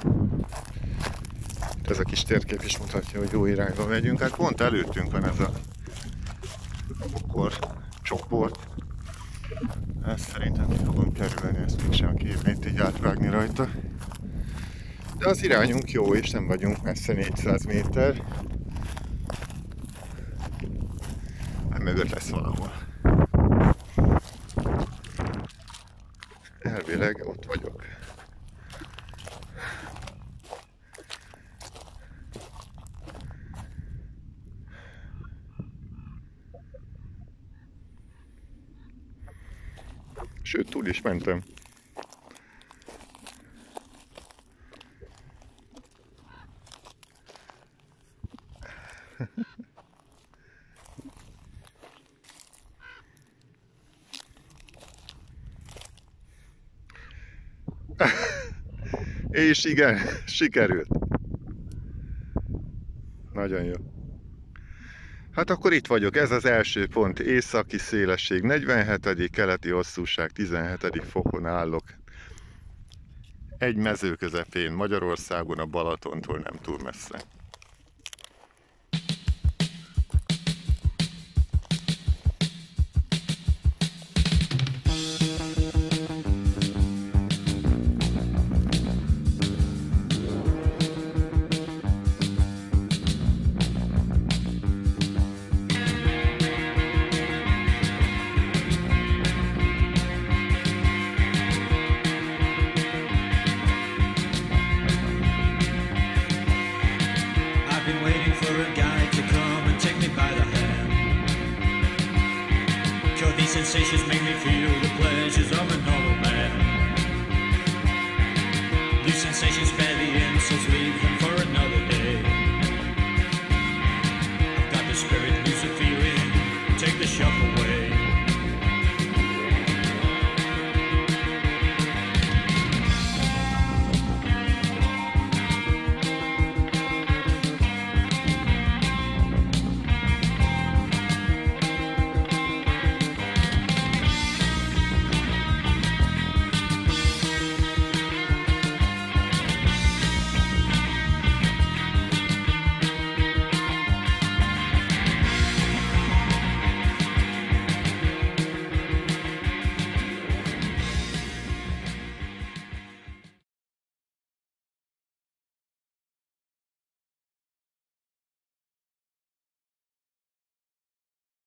Ez a kis térkép is mutatja, hogy jó irányba megyünk. Hát pont előttünk van ez a bokor csoport. Ezt szerintem ki fogom kerülni, ezt mégsem kéne itt így átvágni rajta. De az irányunk jó, és nem vagyunk messze 400 méter. Mögött lesz valahol. Elvileg ott vagyok. Sőt, túl is mentem. És igen, sikerült. Nagyon jó. Hát akkor itt vagyok, ez az első pont, északi szélesség 47., keleti hosszúság 17. fokon állok. Egy mező közepén, Magyarországon, a Balatontól nem túl messze. Sensations make me feel